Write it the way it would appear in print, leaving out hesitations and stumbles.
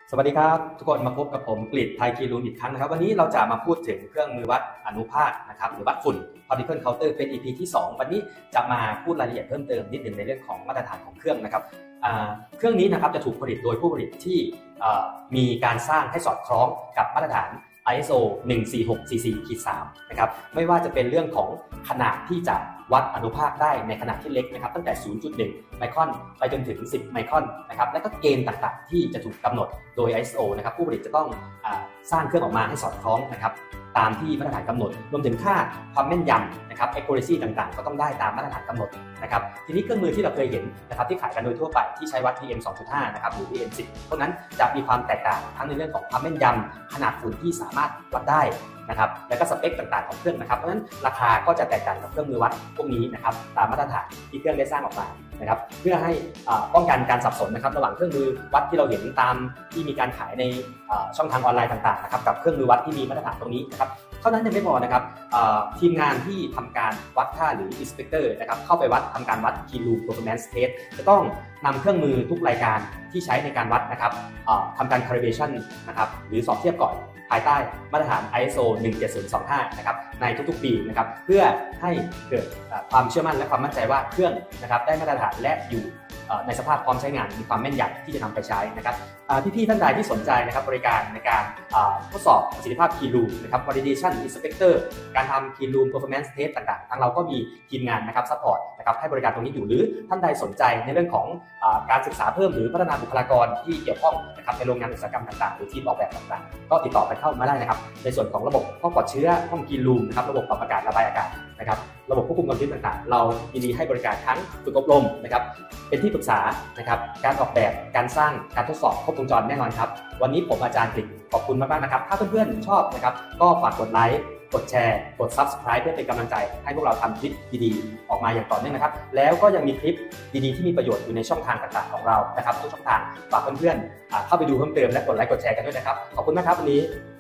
สวัสดีครับทุกคนมาพบกับผมกฤษ ไทยคีรูมอีกครั้งนะครับวันนี้เราจะมาพูดถึงเครื่องมือวัดอนุภาคนะครับหรือวัดฝุ่น particle counter เป็น EP ที่2วันนี้จะมาพูดรายละเอียดเพิ่มเติมนิดหนึ่งในเรื่องของมาตรฐานของเครื่องนะครับเครื่องนี้นะครับจะถูกผลิตโดยผู้ผลิตที่มีการสร้างให้สอดคล้องกับมาตรฐาน ISO 14644-3 นะครับไม่ว่าจะเป็นเรื่องของขนาดที่จะวัดอนุภาคได้ในขนาดที่เล็กนะครับตั้งแต่ 0.1 ไมครอนไปจนถึง 10 ไมครอนนะครับและก็เกณฑ์ต่างๆที่จะถูกกำหนดโดย ISO นะครับผู้ผลิตจะต้องสร้างเครื่องออกมาให้สอดคล้องนะครับตามที่มาตรฐานกำหนดรวมถึงค่าความแม่นยำนะครับ accuracy ต่างๆก็ต้องได้ตามมาตรฐานกำหนดนะครับทีนี้เครื่องมือที่เราเคยเห็นนะครับที่ขายกันโดยทั่วไปที่ใช้วัด PM 2.5 นะครับหรือ PM 10พวกนั้นจะมีความแตกต่างทั้งในเรื่องของความแม่นยำขนาดฝุ่นที่สามารถวัดได้นะครับและก็สเปคต่างๆของเครื่องนะครับเพราะฉะนั้นราคาก็จะแตกต่างกับเครื่องมือวัดพวกนี้นะครับตามมาตรฐานที่เครื่องได้สร้างออกมานะครับเพื่อให้ป้องกันการสับสนนะครับระหว่างเครื่องมือวัดที่เราเห็นตามที่มีการขายในช่องทางออนไลน์ต่างๆนะครับกับเครื่องมือวัดที่มีมาตรฐานตรงนี้นะครับเท่านั้นยังไม่พอนะครับทีมงานที่ทำการวัดค่าหรือ inspector นะครับเข้าไปทำการวัด Keyloom Performance Test จะต้องนำเครื่องมือทุกรายการที่ใช้ในการวัดนะครับทำการ calibration นะครับหรือสอบเทียบก่อนภายใต้มาตรฐาน ISO 17025 นะครับในทุกๆปีนะครับเพื่อให้เกิดความเชื่อมั่นและความมั่นใจว่าเครื่องนะครับได้มาตรฐานและอยู่ในสภาพพร้อมใช้งานมีความแม่นยำที่จะนำไปใช้นะครับพี่ๆท่านใดที่สนใจนะครับบริการในการทดสอบประสิทธิภาพ Keyloom นะครับ validation inspector การทำ Keyloom performance test ต่างๆทางเราก็มีทีมงานนะครับ support นะครับให้บริการตรงนี้อยู่หรือท่านใดสนใจในเรื่องของการศึกษาเพิ่มหรือพัฒนาบุคลากรที่เกี่ยวข้องนะครับในโรงงานอุตสาหกรรมต่างๆหรือทีมออกแบบต่างๆก็ติดต่อไปเข้ามาได้นะครับในส่วนของระบบห้องปลอดเชื้อห้อง Keyloom นะครับระบบปรับอากาศระบายอากาศนะครับระบบควบคุมความชื้นต่างๆเรายินดีให้บริการทั้งฝึกอบรมนะครับเป็นที่ปรึกษานะครับการออกแบบการสร้างการทดสอบครบวงจรแน่นอนครับวันนี้ผมอาจารย์กฤษขอบคุณมากๆนะครับถ้าเพื่อนๆชอบนะครับก็ฝากกดไลค์กดแชร์กด Subscribe เพื่อเป็นกำลังใจให้พวกเราทำคลิปดีๆออกมาอย่างต่อเนื่องนะครับแล้วก็ยังมีคลิปดีๆที่มีประโยชน์อยู่ในช่องทางต่างๆของเรานะครับทุกช่องทางฝากเพื่อนๆเข้าไปดูเพิ่มเติมและกดไลค์กดแชร์กันด้วยนะครับขอบคุณมากครับวันนี้